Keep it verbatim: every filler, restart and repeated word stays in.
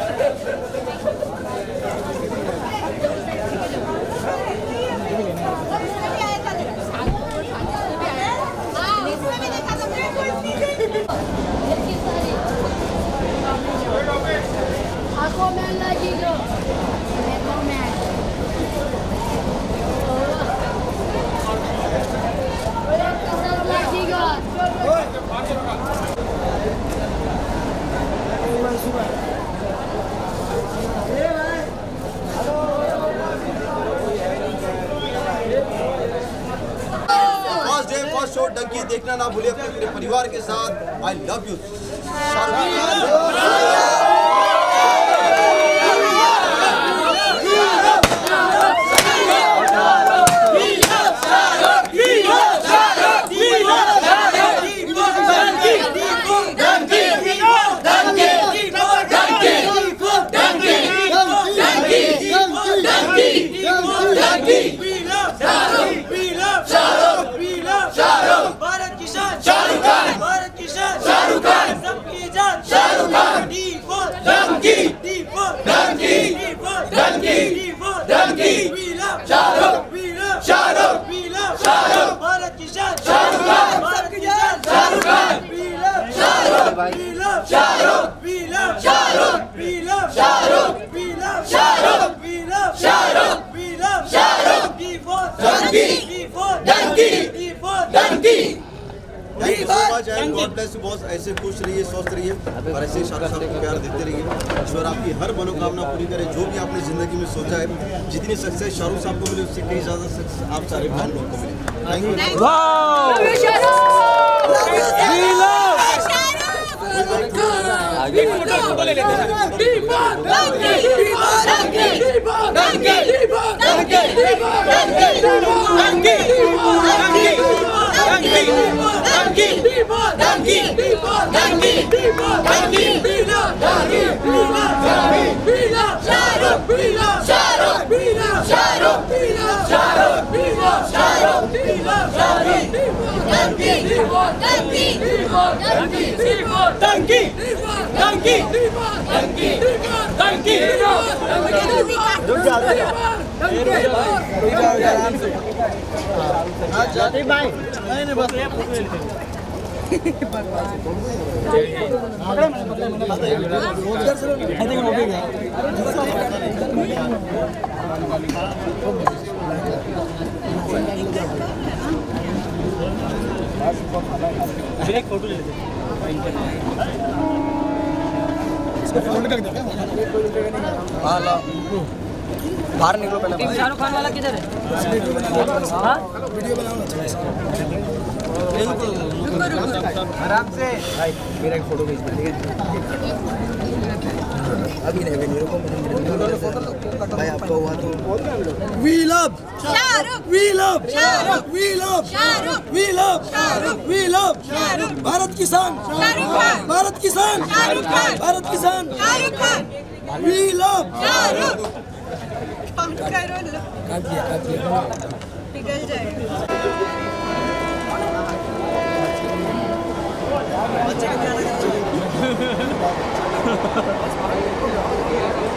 Show Dunki देखना ना भूलिए अपने पूरे परिवार के साथ। I love you. God bless you boss. ऐसे खुश रहिए, स्वस्थ रहिए और ऐसे शाहरुख साहब को प्यार देते रहिए। ईश्वर आपकी हर मनोकामना पूरी करे। जो भी आपने जिंदगी में सोचा है, जितनी सक्सेस शाहरुख साहब को मिले उससे कई ज्यादा सक्सेस आप सारे फैन लोग को मिले। Thank you. आगे फोटो ले लेते एक फोटो ले लेते बाहर निकलो पहले। शाहरुख खान वाला किधर है? वीडियो बनाओ आराम से भाई। मेरा एक फोटो खींच ठीक है? अभी नहीं नहीं रुको भाई। आपका हुआ तो we love Shahrukh, we love Shahrukh, we love Shahrukh, we love Shahrukh, we love Shahrukh. Bharat किसान शाहरुख खान, भारत किसान शाहरुख खान, भारत किसान शाहरुख खान, वी लव शाहरुख। काट दिया काट दिया पिघल जाएगा। बच्चे को क्या लगा?